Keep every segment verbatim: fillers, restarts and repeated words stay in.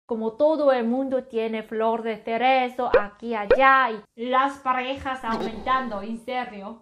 como todo el mundo tiene flor de cerezo aquí y allá y las parejas aumentando, en serio.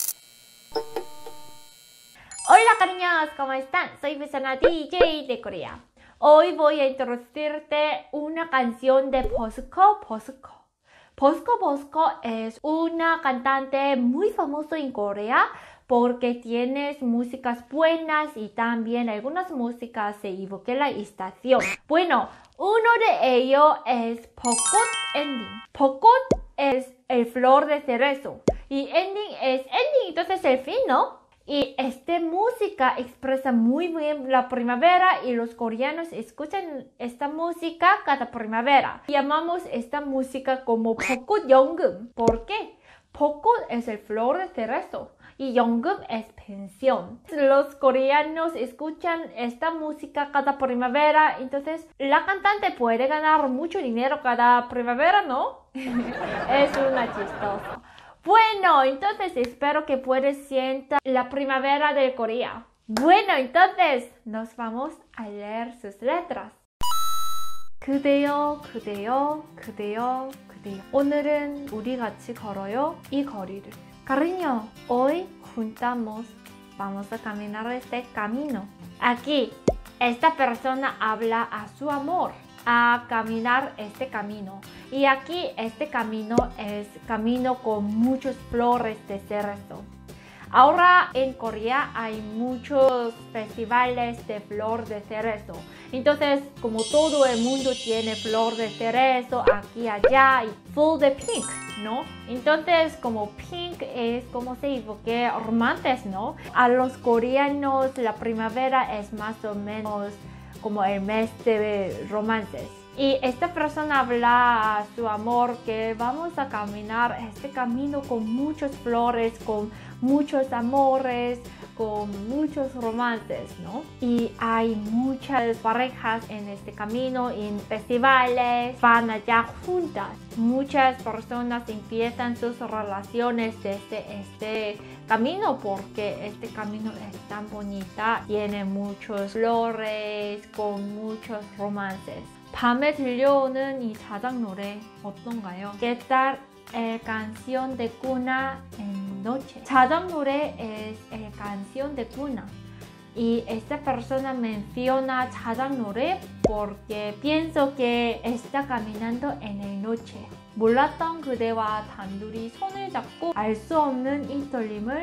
Hola cariños, ¿cómo están? Soy Besana D J de Corea. Hoy voy a introducirte una canción de Bosco Bosco. Bosco Bosco es una cantante muy famosa en Corea porque tiene músicas buenas y también algunas músicas se evoca la estación. Bueno, uno de ellos es Pokot Ending. Pokot es el flor de cerezo y ending es ending, entonces el fin, ¿no? Y esta música expresa muy bien la primavera y los coreanos escuchan esta música cada primavera. Llamamos esta música como Pokot Yeongum. ¿Por qué? Pokot es el flor de cerezo y Yeongum es pensión. Los coreanos escuchan esta música cada primavera, entonces la cantante puede ganar mucho dinero cada primavera, ¿no? Es una chistosa. Bueno, entonces espero que puedas sentir la primavera de Corea. Bueno, entonces nos vamos a leer sus letras. 그대여, 그대여, 그대여, 그대여. 오늘은 우리 같이 걸어요, 이 거리를. Cariño, hoy juntamos, vamos a caminar este camino. Aquí, esta persona habla a su amor, a caminar este camino. Y aquí este camino es camino con muchas flores de cerezo. Ahora en Corea hay muchos festivales de flor de cerezo. Entonces, como todo el mundo tiene flor de cerezo aquí y allá y full de pink, ¿no? Entonces, como pink es como se evoque romances, ¿no? A los coreanos la primavera es más o menos como el mes de romances. Y esta persona habla a su amor que vamos a caminar este camino con muchas flores, con muchos amores, con muchos romances, ¿no? Y hay muchas parejas en este camino, en festivales, van allá juntas. Muchas personas empiezan sus relaciones desde este camino porque este camino es tan bonita, tiene muchas flores, con muchos romances. 밤에 들려오는 이 자작 노래 어떤가요? ¿Qué tal el canción de cuna en noche? 자작 노래 es el canción de cuna. Y esta persona menciona 자작 노래 porque pienso que está caminando en el noche. 몰랐던 그대와 단둘이 손을 잡고 알 수 없는 이 떨림을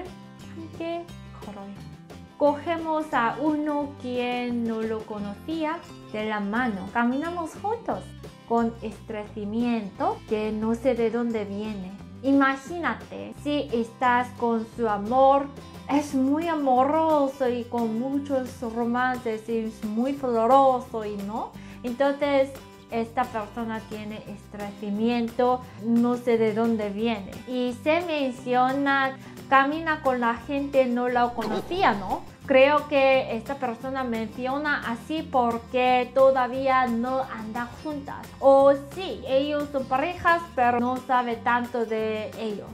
함께 걸어요. Cogemos a uno quien no lo conocía de la mano. Caminamos juntos con estremeimiento que no sé de dónde viene. Imagínate si estás con su amor, es muy amoroso y con muchos romances y es muy floroso y no. Entonces esta persona tiene estremeimiento, no sé de dónde viene. Y se menciona camina con la gente no la conocía, ¿no? Creo que esta persona menciona así porque todavía no andan juntas. O sí, ellos son parejas, pero no sabe tanto de ellos.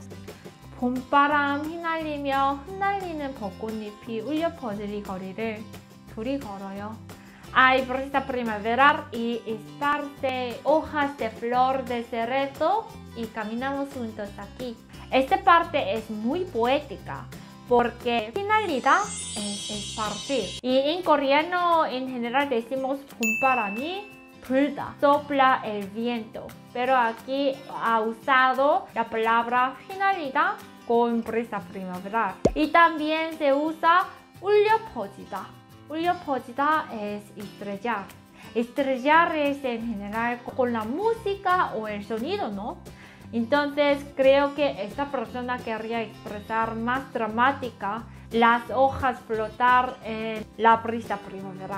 봄바람 휘날리며 흩날리는 벚꽃잎이 울려 퍼질 이 거리를 둘이 걸어요. Hay brisa primaveral y esparce hojas de flor de cerezo y caminamos juntos aquí. Esta parte es muy poética porque finalidad es esparcir. Y en coreano en general decimos 봄바람이 불다, sopla el viento. Pero aquí ha usado la palabra finalidad con brisa primaveral. Y también se usa 울려 퍼지다. 울려 퍼지다 es estrellar. Estrellar es en general con la música o el sonido, ¿no? Entonces creo que esta persona querría expresar más dramática las hojas flotar en la brisa primaveral.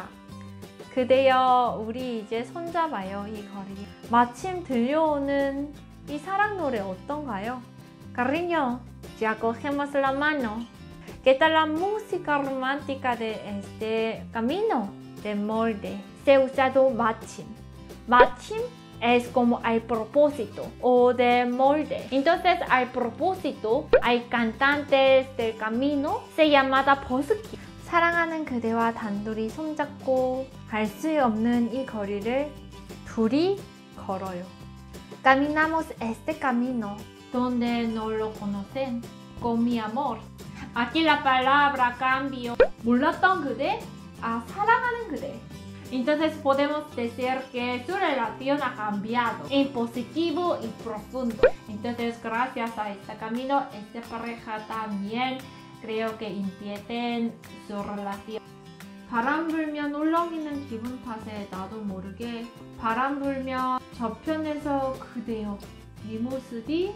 그대여 우리 이제 손잡아요 이 거리. 마침 들려오는 이 사랑 노래 어떤가요? Cariño, ya cogemos la mano. ¿Qué tal la música romántica de este camino de molde? Se ha usado 마침. 마침 es como al propósito o de molde. Entonces al propósito hay cantantes del camino se llamada 버스킹. 사랑하는 그대와 단둘이 손잡고 갈 수 없는 이 거리를 둘이 걸어요. Caminamos este camino donde no lo conocen con mi amor. Aquí la palabra cambio. 몰랐던 그대, a 사랑하는 그대. Entonces podemos decir que su relación ha cambiado en positivo y profundo. Entonces gracias a este camino, esta pareja también creo que empiecen su relación. 바람 불면 울렁이는 기분 탓에 나도 모르게 바람 불면 저편에서 그대여 네 모습이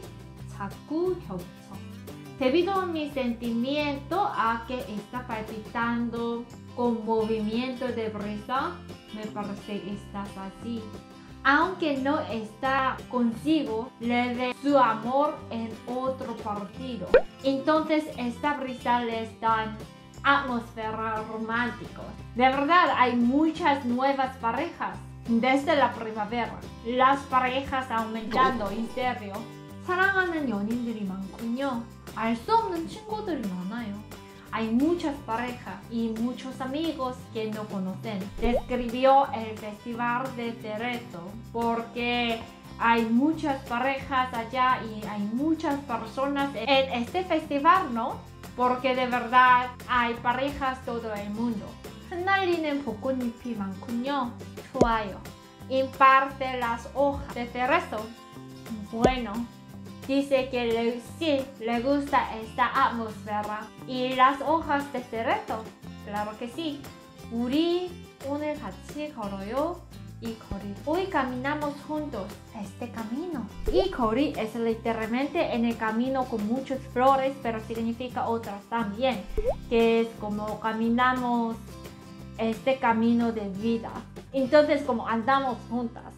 자꾸 겹쳐. Debido a mi sentimiento a que está palpitando con movimiento de brisa, me parece que estás así. Aunque no está consigo, le ve su amor en otro partido. Entonces esta brisa les da atmósfera romántica. De verdad hay muchas nuevas parejas desde la primavera. Las parejas aumentando, en serio. 사랑하는 연인들이 많군요. 알 수 없는 친구들이 많아요. Hay muchas parejas y muchos amigos que no conocen. Describió el festival de Cerreto porque hay muchas parejas allá y hay muchas personas en este festival, ¿no? Porque de verdad hay parejas todo el mundo. 흩날리는 벚꽃잎이 많군요. 좋아요. Imparte las hojas de cerezo. Bueno. Dice que le, sí, le gusta esta atmósfera. Y las hojas de cerezo. Claro que sí. 우리 오늘 같이 걸어요. 이 거리. Hoy caminamos juntos este camino. Y 거리 es literalmente en el camino con muchas flores, pero significa otras también. Que es como caminamos este camino de vida. Entonces como andamos juntas.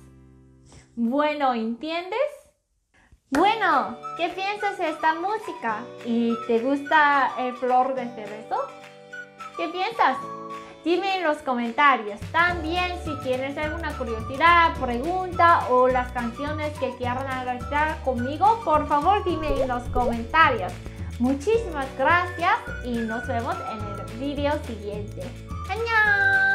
Bueno, ¿entiendes? Bueno, ¿qué piensas de esta música? ¿Y te gusta el flor de cerezo? ¿Qué piensas? Dime en los comentarios. También si tienes alguna curiosidad, pregunta o las canciones que quieran analizar conmigo, por favor dime en los comentarios. Muchísimas gracias y nos vemos en el video siguiente. ¡Annyeong!